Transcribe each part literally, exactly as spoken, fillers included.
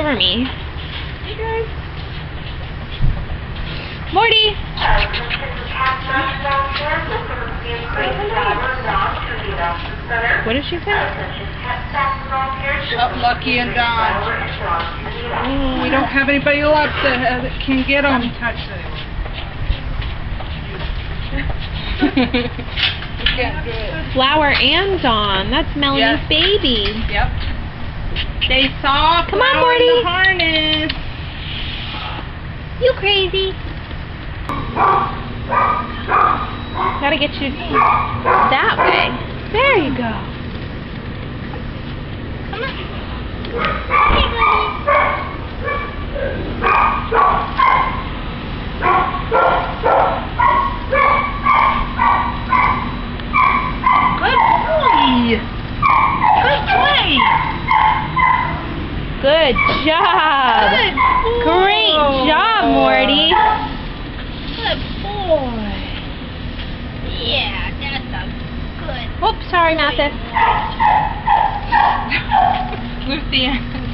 over me. Hey guys. Morty! What did she say? Up Lucky and Dodge. Oh, we don't have anybody left that, uh, that can get them. Touch it. Flower and Dawn. That's Melanie's Yes. baby. Yep. They saw Come on, Flower Morty. in the harness. You crazy. Gotta get you that way. There you go. Come on. Hey, Good boy. Good play. Good job. Good boy. Great job, Morty. Good boy. Yeah, that's a good. Oops, sorry, Mathis. Lucy.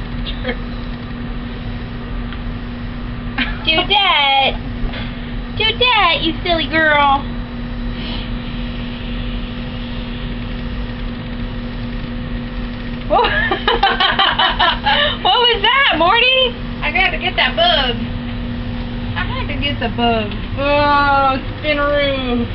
Dudette. Dudette, you silly girl. Whoa. What was that, Morty? I got to get that bug. I had to get the bug. Oh, spinaroo.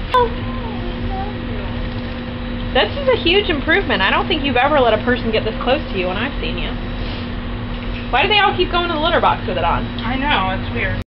This is a huge improvement. I don't think you've ever let a person get this close to you when I've seen you. Why do they all keep going to the litter box with it on? I know, it's weird.